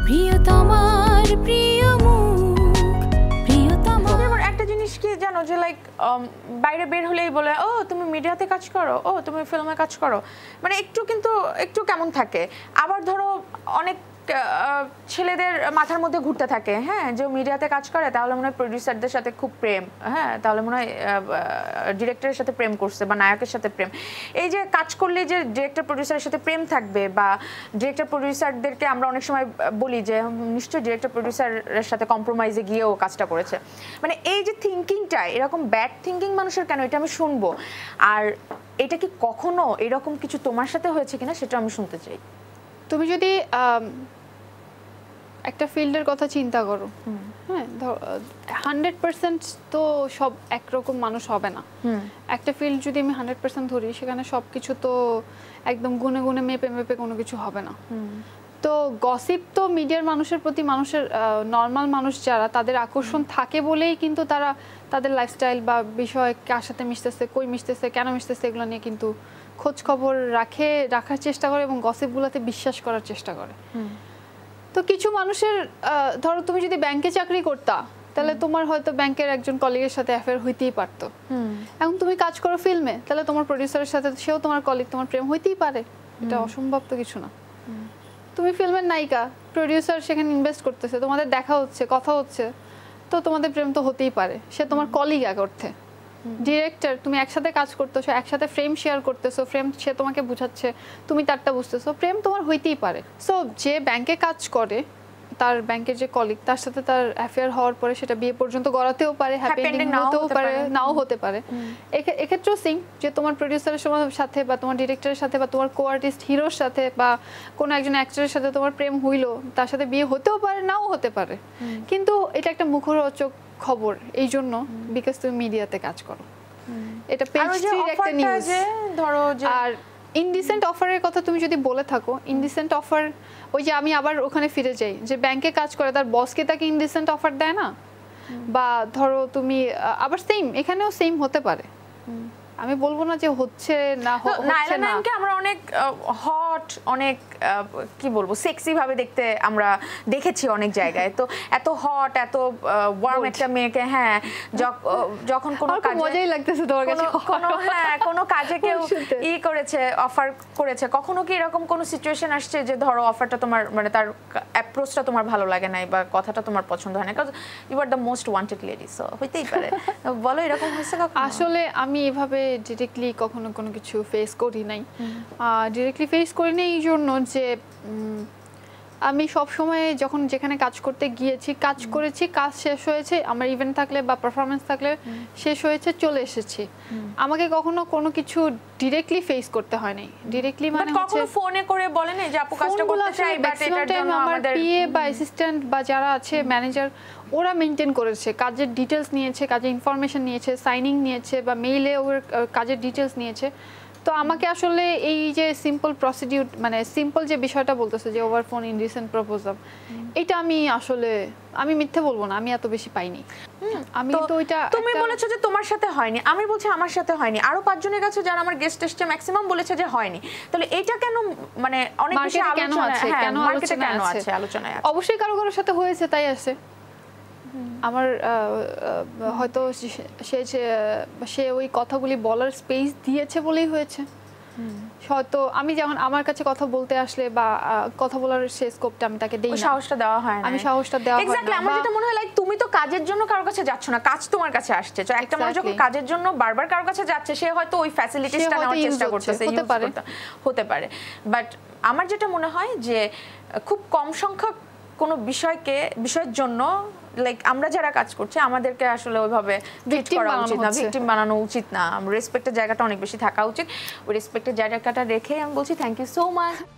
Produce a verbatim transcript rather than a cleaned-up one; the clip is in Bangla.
প্রিয়তমার প্রিয় মুখ প্রিয়তমা। এবার একটা জিনিস কি জানো যে লাইক বাইরে বের হলেই বলে ও তুমি মিডিয়াতে কাজ করো, ও তুমি ফিল্মে কাজ করো, মানে একটু কিন্তু একটু কেমন থাকে। আবার ধরো অনেক ছেলেদের মাথার মধ্যে ঘুরতে থাকে হ্যাঁ যে মিডিয়াতে কাজ করে তাহলে মনে হয় প্রডিউসারদের সাথে খুব প্রেম, হ্যাঁ তাহলে মনে হয় ডিরেক্টরের সাথে প্রেম করছে বা নায়কের সাথে প্রেম। এই যে কাজ করলে যে ডিরেক্টর প্রডিউসারের সাথে প্রেম থাকবে বা ডিরেক্টর প্রডিউসারদেরকে আমরা অনেক সময় বলি যে নিশ্চয়ই ডিরেক্টর প্রডিউসারের সাথে কম্প্রোমাইজে গিয়েও কাজটা করেছে, মানে এই যে থিঙ্কিংটা এরকম ব্যাড থিঙ্কিং মানুষের কেন, এটা আমি শুনবো। আর এটা কি কখনো এরকম কিছু তোমার সাথে হয়েছে কিনা সেটা আমি শুনতে চাই। তুমি যদি একটা ফিল্ডের কথা চিন্তা করো, হ্যাঁ হান্ড্রেড পার্সেন্ট তো সব একরকম মানুষ হবে না। একটা ফিল্ড যদি আমি হান্ড্রেড পার্সেন্ট ধরি সেখানে সব কিছু তো একদম গুনে গুনে মেপে মেপে কোনো কিছু হবে না। তো গসিপ তো মিডিয়ার মানুষের প্রতি মানুষের নর্মাল মানুষ যারা তাদের আকর্ষণ থাকে বলেই কিন্তু তারা তাদের লাইফস্টাইল বা বিষয় কার সাথে মিশতেছে, কই মিশতেছে, কেন মিশতেছে এগুলো নিয়ে কিন্তু খোঁজ খবর রাখে রাখার চেষ্টা করে এবং গসিপগুলোতে বিশ্বাস করার চেষ্টা করে। তো কিছু মানুষের ধরো তুমি যদি ব্যাংকে চাকরি করতা তাহলে তোমার হয়তো ব্যাংকের একজন কলিগের সাথে অ্যাফেয়ার হইতেই পারতো। এখন তুমি কাজ করো ফিল্মে তাহলে তোমার প্রডিউসারের সাথে সেও তোমার কলিগ, তোমার প্রেম হইতেই পারে, এটা অসম্ভব তো কিছু না। তুমি ফিল্মের নায়িকা, প্রডিউসার সেখানে ইনভেস্ট করতেছে, তোমাদের দেখা হচ্ছে, কথা হচ্ছে, তো তোমাদের প্রেম তো হতেই পারে, সে তোমার কলিগ এক অর্থে। ডিরেক্টর, তুমি একসাথে কাজ করতেছো, একসাথে ফ্রেম শেয়ার করতেছো, ফ্রেম সে তোমাকে বুঝাচ্ছে, তুমি তারটা বুঝতেছো, প্রেম তোমার হইতেই পারে। সো যে ব্যাংকে কাজ করে তার ব্যাংকের যে কলিগ তার সাথে তার অ্যাফেয়ার হওয়ার পরে সেটা বিয়ে পর্যন্ত গড়াতেও পারে, হ্যাপি এন্ডিং হতেও পারে, নাও হতে পারে। এক্ষেত্রেও সেম যে তোমার প্রডিউসারের সাথে বা তোমার ডিরেক্টরের সাথে বা তোমার কো আর্টিস্ট হিরোর সাথে বা কোনো একজন অ্যাক্টরের সাথে তোমার প্রেম হইলো, তার সাথে বিয়ে হতেও পারে, নাও হতে পারে। কিন্তু এটা একটা মুখরোচক খবর এই জন্য বিকজ তুমি মিডিয়াতে কাজ করো। এটা পেজ থ্রির একটা নিউজ। ধরো আর ইনডিসেন্ট অফারের কথা তুমি যদি বলে থাকো, ইনডিসেন্ট অফার ওই যে আমি আবার ওখানে ফিরে যাই যে ব্যাংকে কাজ করে তার বসকে তাকে ইনডিসেন্ট অফার দেয় না, বা ধরো তুমি আবার সেম এখানেও সেম হতে পারে। আমি বলবো না যে হচ্ছে না হচ্ছে না। নাইলাকে আমরা অনেক হট, অনেক কি বলবো সেক্সি ভাবে দেখতে আমরা দেখেছি অনেক জায়গায়। তো এত হট, এত ওয়ার্ম একটা মেয়েকে হ্যাঁ যখন কোনো কাজে মজাই লাগতেছে তোমার কাছে, কোনো হ্যাঁ কোনো কাজে কেউ ই করেছে, অফার করেছে, কখনো কি এরকম কোনো সিচুয়েশন আসছে যে ধরো অফারটা তোমার মানে তার অ্যাপ্রোচটা তোমার ভালো লাগে নাই বা কথাটা তোমার পছন্দ হয় না, কারণ you are the most wanted lady, so হইতেই পারে। বলো এরকম হয়েছে কখনো? আসলে আমি এভাবে ডিরেক্টলি কখনো কোনো কিছু ফেস করি নাই। ডিরেক্টলি ফেস করি নাই এই জন্য যে আমি সব সময় যখন যেখানে কাজ করতে গিয়েছি কাজ করেছি, কাজ শেষ হয়েছে, আমার ইভেন্ট থাকলে বা পারফরমেন্স থাকলে শেষ হয়েছে, চলে এসেছি। আমাকে কখনো কোনো কিছু ডিরেক্টলি ফেস করতে হয় নাই। ডিরেক্টলি মানে হচ্ছে কখনো ফোনে করে বলে না যে আপু কাজটা করতে চাই, বাট এটার জন্য আমাদের পিএ বা অ্যাসিস্ট্যান্ট বা যারা আছে ম্যানেজার ওরা মেইনটেইন করেছে, কাজের ডিটেইলস নিয়েছে, কাজের ইনফরমেশন নিয়েছে, সাইনিং নিয়েছে বা মেইলে ওর কাজের ডিটেইলস নিয়েছে। তো আমাকে আসলে এই যে সিম্পল প্রসিডিউর মানে সিম্পল যে বিষয়টা বলতেছে যে ওভার ফোন ইনডিসেন্ট প্রপোজাল, এটা আমি আসলে আমি মিথ্যে বলবো না, আমি এত বেশি পাইনি। আমি তো ওইটা তুমি বলেছো যে তোমার সাথে হয়নি, আমি বলছি আমার সাথে হয়নি, আরো পাঁচজনের কাছে যারা আমার গেস্ট এসেছে ম্যাক্সিমাম বলেছে যে হয়নি। তাহলে এটা কেন মানে অনেক বেশি আলোচনা আছে, কেন আলোচনা আছে? আলোচনায় আছে অবশ্যই কারো কারোর সাথে হয়েছে তাই আছে। আমার হয়তো সে সে ওই কথাগুলি বলার স্পেস দিয়েছে বলেই হয়েছে। হয়তো আমি যেমন আমার কাছে কথা বলতে আসলে বা কথা বলার সেই স্কোপটা আমি তাকে দেই না, সাহসটা দেওয়া হয় না, আমি সাহসটা দেওয়া হয় না। এক্স্যাক্টলি আমার যেটা মনে হয় লাইক তুমি তো কাজের জন্য কারোর কাছে যাচ্ছ না, কাজ তোমার কাছে আসছে। তো একটা মানুষ যখন কাজের জন্য বারবার কারোর কাছে যাচ্ছে সে হয়তো ওই ফ্যাসিলিটিসটা নেওয়ার চেষ্টা করতেছে, হতে পারে হতে পারে বাট আমার যেটা মনে হয় যে খুব কম সংখ্যক কোনো বিষয়কে বিষয়ের জন্য লাইক আমরা যারা কাজ করছি আমাদেরকে আসলে ওইভাবে ট্রিট করা উচিত না, ভিকটিম বানানো উচিত না। রেসপেক্টের জায়গাটা অনেক বেশি থাকা উচিত। ওই রেসপেক্টের জায়গাটা রেখে আমি বলছি থ্যাংক ইউ সো মাচ।